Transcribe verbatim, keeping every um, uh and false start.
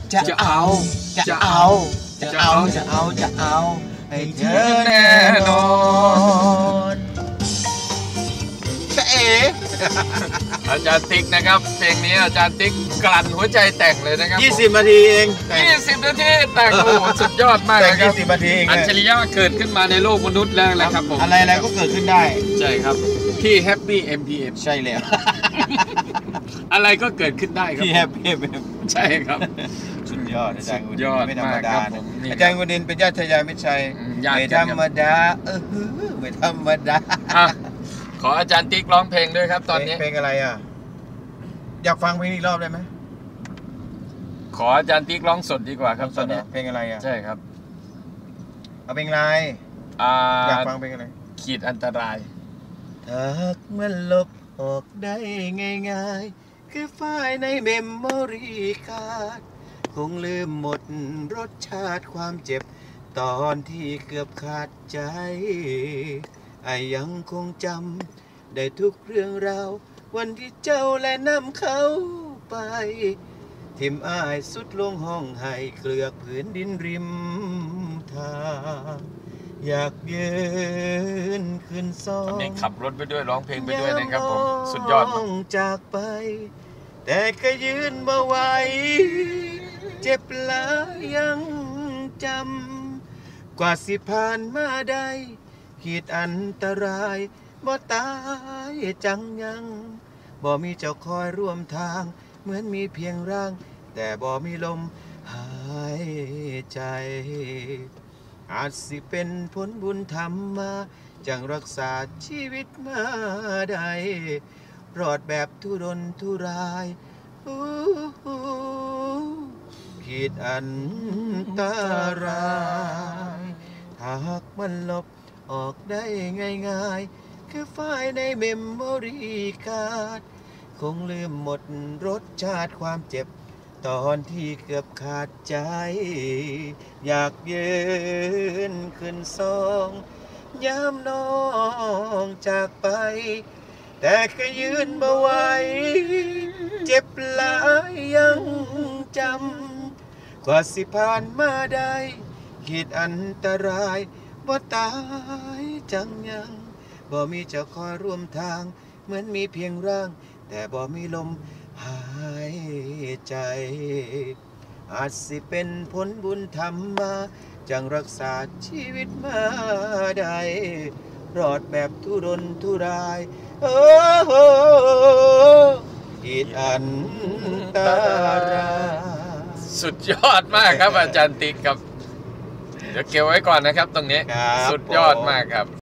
จะเอาจะเอาจะเอาจะเอาจะเอาให้เธอแน่นอนจะเอ๋อาจารย์ติ๊กนะครับเพลงนี้อาจารย์ติ๊กกลั่นหัวใจแต่งเลยนะครับยี่สิบนาทีเองยี่สิบนาทีแต่งโอ้สุดยอดมากเลยครับยี่สิบนาทีเองอัจฉริยะเกิดขึ้นมาในโลกมนุษย์แล้วนะครับผมอะไรอะไรก็เกิดขึ้นได้ใช่ครับที่ Happy เอ็ม พี เอ็มใช่แล้วอะไรก็เกิดขึ้นได้ครับที่ Happy เอ็ม พี เอ็มใช่ครับสุดยอดอาจารย์สุดยอดไม่ธรรมดาอาจารย์กุดินเป็นญาติชายามิชัยไม่ธรรมดาเออไม่ธรรมดาขออาจารย์ติ๊กร้องเพลงด้วยครับตอนนี้เพลงอะไรอ่ะอยากฟังเพลงอีกรอบได้ไหมขออาจารย์ติ๊กร้องสดดีกว่าครับตอนนี้เพลงอะไรอ่ะใช่ครับเอาเพลงอะไรอยากฟังเพลงอะไรขีดอันตรายถ้ามันลบออกได้ง่ายๆคือไฟล์ในเมมโมรี่การ์ดคงลืมหมดรสชาติความเจ็บตอนที่เกือบขาดใจไอ้ยังคงจำได้ทุกเรื่องราววันที่เจ้าและนำเขาไปทิมอ้ายสุดลงห้องให้เกลือกผืนดินริมทางอยากยืนขึ้นซ้อมนี่ขับรถไปด้วยร้องเพลงไปด้วยนะครับผมสุดยอดมากจากไปแต่ก็ยืนบ่ไหวเจ็บหลายยังจำกว่าสิผ่านมาได้ขีดอันตรายบ่ตายจังยังบ่มีเจ้าคอยร่วมทางเหมือนมีเพียงร่างแต่บ่มีลมหายใจอาจสิเป็นผลบุญธรรมมาจังรักษาชีวิตมาได้รอดแบบทุรนทุรายขีดอันตรายหากมันลบออกได้ง่ายๆคือไฟล์ในเมมโมรี่การ์ดคงลืมหมดรสชาติความเจ็บตอนที่เกือบขาดใจอยากยืนขึ้นซองยามน้องจากไปแต่ก็ยืนบ่ไหวเจ็บหลายยังจำกว่าสิผ่านมาได้ขีดอันตรายบ่ตายจังยังบ่มีเจ้าคอยร่วมทางเหมือนมีเพียงร่างแต่บ่มีลมหายใจอาจสิเป็นผลบุญธรรมมาจังรักษาชีวิตมาได้รอดแบบทุรนทุรายโอ้โหขีดอันตรายสุดยอดมากครับอาจารย์ติ๊กครับเดี๋ยวเก็บไว้ก่อนนะครับตรงนี้สุดยอดมากครับ